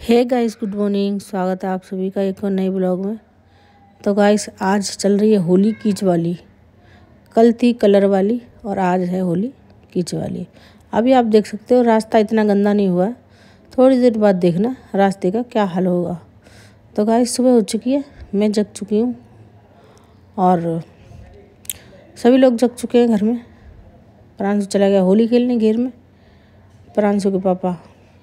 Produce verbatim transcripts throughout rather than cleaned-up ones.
Hey guys, good morning. स्वागत है आप सभी का एक और नए ब्लॉग में। तो गाइस, आज चल रही है होली कीच वाली। कल थी कलर वाली और आज है होली कीच वाली। अभी आप देख सकते हो रास्ता इतना गंदा नहीं हुआ है। थोड़ी देर बाद देखना रास्ते का क्या हाल होगा। तो गाइस, सुबह हो चुकी है, मैं जग चुकी हूँ और सभी लोग जग चुके हैं घर में। प्रांशु चला गया होली खेलने घेर में। प्रांशु के पापा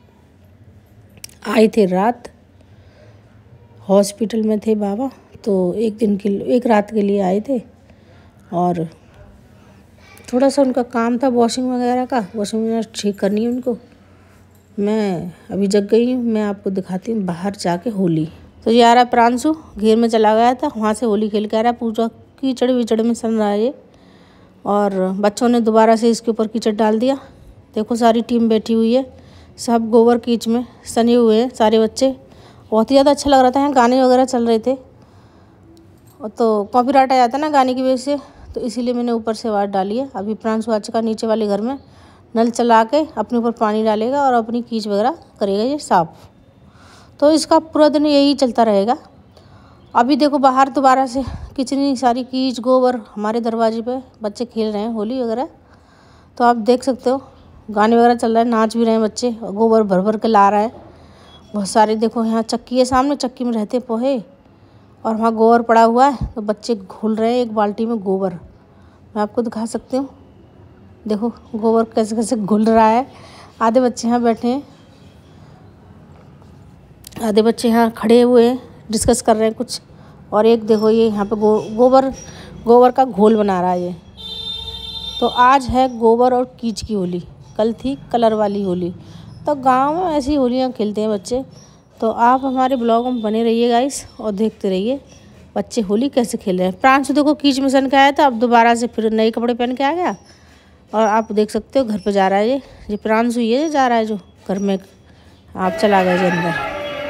आए थे रात, हॉस्पिटल में थे बाबा, तो एक दिन के एक रात के लिए आए थे और थोड़ा सा उनका काम था वॉशिंग वगैरह का, वॉशिंग वगैरह ठीक करनी है उनको। मैं अभी जग गई हूँ, मैं आपको दिखाती हूँ बाहर जाके होली। तो ये आ रहा प्रांशु, घेर में चला गया था, वहाँ से होली खेल के आ रहा है। पूरा कीचड़ विचड़ में सन रहा है ये, और बच्चों ने दोबारा से इसके ऊपर कीचड़ डाल दिया। देखो सारी टीम बैठी हुई है, सब गोबर कीच में सने हुए हैं सारे बच्चे। बहुत ही ज़्यादा अच्छा लग रहा था। यहाँ गाने वगैरह चल रहे थे और तो कॉपीराइट आ जाता है ना गाने की वजह से, तो इसीलिए मैंने ऊपर से आवाज़ डाली है। अभी प्रांशु आ चुका नीचे वाले घर में, नल चला के अपने ऊपर पानी डालेगा और अपनी कीच वगैरह करेगा ये साफ। तो इसका पूरा दिन यही चलता रहेगा। अभी देखो बाहर दोबारा से कितनी सारी कीच गोबर हमारे दरवाजे पे बच्चे खेल रहे हैं होली वगैरह। तो आप देख सकते हो गाने वगैरह चल रहा है, नाच भी रहे हैं बच्चे, गोबर भर भर के ला रहा है बहुत सारे। देखो यहाँ चक्की है सामने, चक्की में रहते पोहे और वहाँ गोबर पड़ा हुआ है, तो बच्चे घोल रहे हैं एक बाल्टी में गोबर। मैं आपको दिखा सकती हूँ, देखो गोबर कैसे कैसे घुल रहा है। आधे बच्चे यहाँ बैठे हैं, आधे बच्चे यहाँ खड़े हुए हैं, डिस्कस कर रहे हैं कुछ, और एक देखो ये यहाँ पे गो, गोबर गोबर का घोल बना रहा है ये। तो आज है गोबर और कीच की होली, कल थी कलर वाली होली। तो गांव में ऐसी होलियां खेलते हैं बच्चे। तो आप हमारे ब्लॉग में बने रहिए गाइस और देखते रहिए बच्चे होली कैसे खेल रहे हैं। प्रांशु देखो कीच में सन के आया था, अब दोबारा से फिर नए कपड़े पहन के आ गया और आप देख सकते हो घर पे जा रहा है। ये ये प्रांशु ये जा रहा है जो घर में, आप चला गए जो अंदर।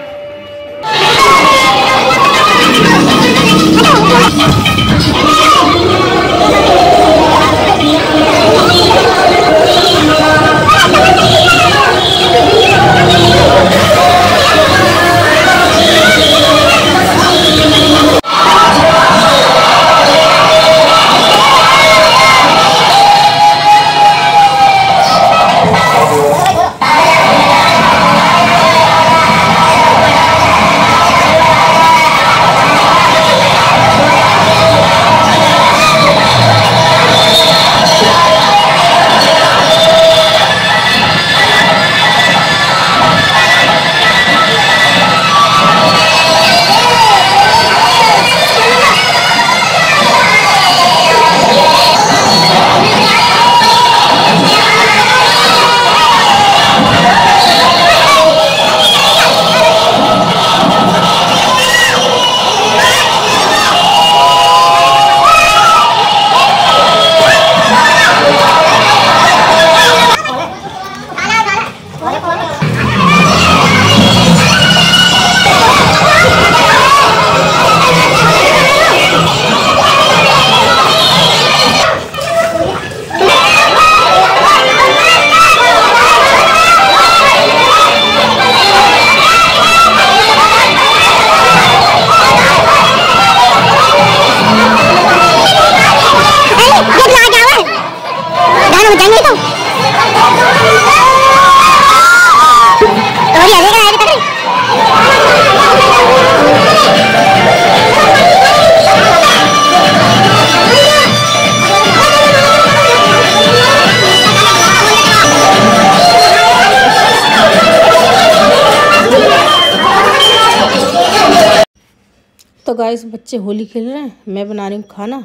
तो गाइस, बच्चे होली खेल रहे हैं, मैं बना रही हूँ खाना।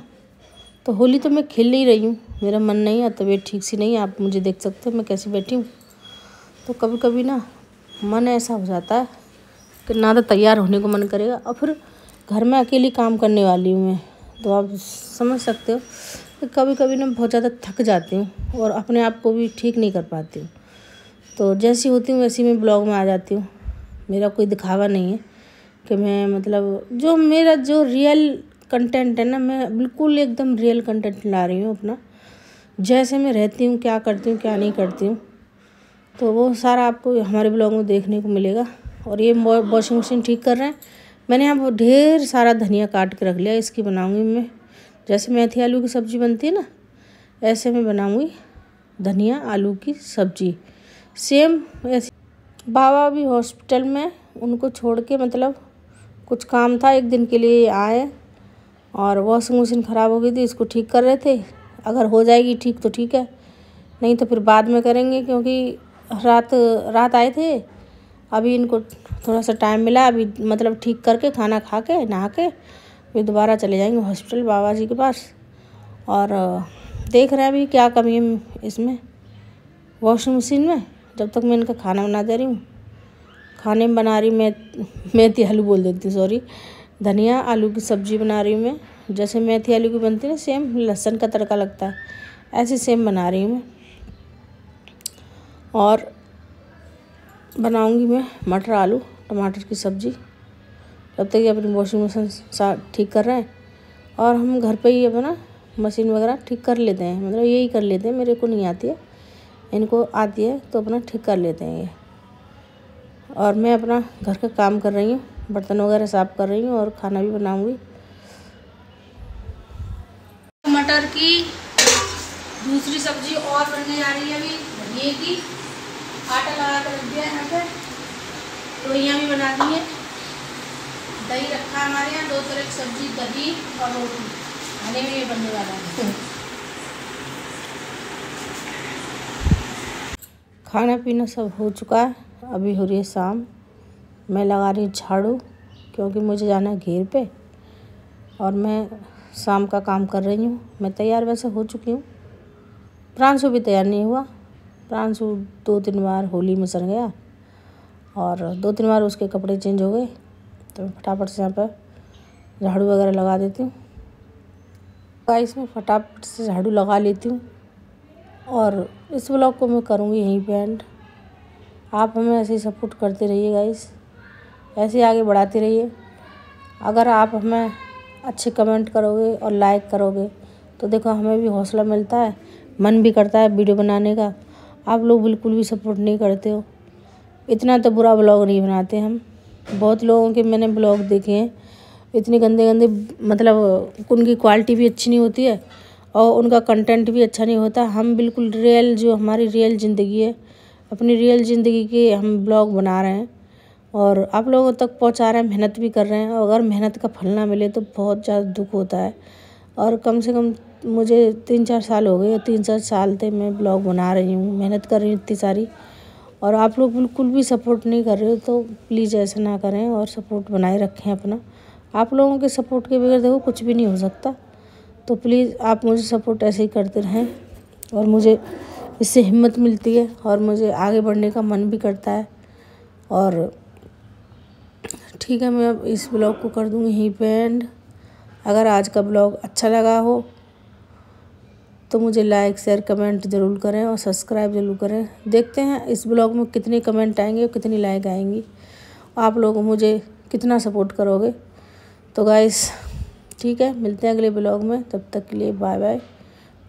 तो होली तो मैं खेल ही रही हूँ, मेरा मन नहीं है, तबीयत ठीक सी नहीं है, आप मुझे देख सकते हो मैं कैसी बैठी हूँ। तो कभी कभी ना मन ऐसा हो जाता है कि ना तो तैयार होने को मन करेगा, और फिर घर में अकेली काम करने वाली हूँ मैं, तो आप समझ सकते हो कि कभी कभी ना बहुत ज़्यादा थक जाती हूँ और अपने आप को भी ठीक नहीं कर पाती हूँ। तो जैसी होती हूँ वैसी मैं ब्लॉग में आ जाती हूँ। मेरा कोई दिखावा नहीं है कि मैं मतलब जो मेरा जो रियल कंटेंट है ना, मैं बिल्कुल एकदम रियल कंटेंट ला रही हूँ अपना, जैसे मैं रहती हूँ, क्या करती हूँ क्या नहीं करती हूँ, तो वो सारा आपको हमारे ब्लॉग में देखने को मिलेगा। और ये वॉशिंग मशीन ठीक कर रहे हैं। मैंने यहाँ ढेर सारा धनिया काट के रख लिया, इसकी बनाऊंगी मैं, जैसे मेथी आलू की सब्ज़ी बनती है ना, ऐसे मैं बनाऊंगी धनिया आलू की सब्ज़ी सेम ऐसे। बाबा भी हॉस्पिटल में, उनको छोड़ के मतलब कुछ काम था, एक दिन के लिए आए और वॉशिंग मशीन ख़राब हो गई थी, इसको ठीक कर रहे थे। अगर हो जाएगी ठीक तो ठीक है, नहीं तो फिर बाद में करेंगे, क्योंकि रात रात आए थे। अभी इनको थोड़ा सा टाइम मिला, अभी मतलब ठीक करके खाना खा के नहा के फिर दोबारा चले जाएंगे हॉस्पिटल बाबा जी के पास। और देख रहे हैं अभी क्या कमी है इसमें वॉशिंग मशीन में। जब तक मैं इनका खाना बना दे रही हूँ, खाने में बना रही मैं मेथी आलू बोल देती हूँ, सॉरी, धनिया आलू की सब्ज़ी बना रही हूँ मैं। जैसे मेथी आलू की बनती है ना, सेम लहसुन का तड़का लगता है, ऐसे सेम बना रही हूँ मैं। और बनाऊंगी मैं मटर आलू टमाटर की सब्ज़ी। तब तक ये अपनी वॉशिंग मशीन ठीक कर रहे हैं और हम घर पे ही अपना मशीन वगैरह ठीक कर लेते हैं, मतलब यही कर लेते हैं। मेरे को नहीं आती है, इनको आती है तो अपना ठीक कर लेते हैं ये। और मैं अपना घर का काम कर रही हूँ, बर्तन वगैरह साफ़ कर रही हूँ और खाना भी बनाऊंगी। मटर की दूसरी सब्जी और बनने जा रही है अभी, धनिए की। आटा लगा कर रख दिया है यहाँ पे, रोइयाँ भी बना दी है। दही रखा है हमारे यहाँ, दो तरह की सब्जी, दही और रोटी। खाने में ये बनने वाला है। खाना पीना सब हो चुका है, अभी हो रही है शाम। मैं लगा रही हूँ झाड़ू, क्योंकि मुझे जाना है घेर पे और मैं शाम का काम कर रही हूँ। मैं तैयार वैसे हो चुकी हूँ, प्रांशु भी तैयार नहीं हुआ। प्रांशु दो तीन बार होली में सर गया और दो तीन बार उसके कपड़े चेंज हो गए, तो मैं फटाफट से यहाँ पर झाड़ू वगैरह लगा देती हूँ। गाइस मैं फटाफट से झाड़ू लगा लेती हूँ और इस ब्लॉग को मैं करूँगी यहीं पे एंड। आप हमें ऐसे ही सपोर्ट करते रहिए गाइस, ऐसे ही आगे बढ़ाते रहिए। अगर आप हमें अच्छे कमेंट करोगे और लाइक करोगे तो देखो हमें भी हौसला मिलता है, मन भी करता है वीडियो बनाने का। आप लोग बिल्कुल भी सपोर्ट नहीं करते हो, इतना तो बुरा ब्लॉग नहीं बनाते हम। बहुत लोगों के मैंने ब्लॉग देखे हैं, इतने गंदे गंदे, मतलब उनकी क्वालिटी भी अच्छी नहीं होती है और उनका कंटेंट भी अच्छा नहीं होता। हम बिल्कुल रियल, जो हमारी रियल ज़िंदगी है, अपनी रियल ज़िंदगी के हम ब्लॉग बना रहे हैं और आप लोगों तक पहुंचा रहे हैं, मेहनत भी कर रहे हैं। और अगर मेहनत का फल ना मिले तो बहुत ज़्यादा दुख होता है। और कम से कम मुझे तीन चार साल हो गए, तीन चार साल से मैं ब्लॉग बना रही हूँ, मेहनत कर रही हूँ इतनी सारी, और आप लोग बिल्कुल भी सपोर्ट नहीं कर रहे हो। तो प्लीज़ ऐसा ना करें और सपोर्ट बनाए रखें अपना। आप लोगों के सपोर्ट के बगैर देखो कुछ भी नहीं हो सकता। तो प्लीज़ आप मुझे सपोर्ट ऐसे ही करते रहें और मुझे इससे हिम्मत मिलती है और मुझे आगे बढ़ने का मन भी करता है। और ठीक है, मैं अब इस ब्लॉग को कर दूँगी यहीं पे एंड। अगर आज का ब्लॉग अच्छा लगा हो तो मुझे लाइक शेयर कमेंट ज़रूर करें और सब्सक्राइब ज़रूर करें। देखते हैं इस ब्लॉग में कितने कमेंट आएंगे और कितनी लाइक आएंगी, आप लोग मुझे कितना सपोर्ट करोगे। तो गाइस ठीक है, मिलते हैं अगले ब्लॉग में, तब तक के लिए बाय बाय।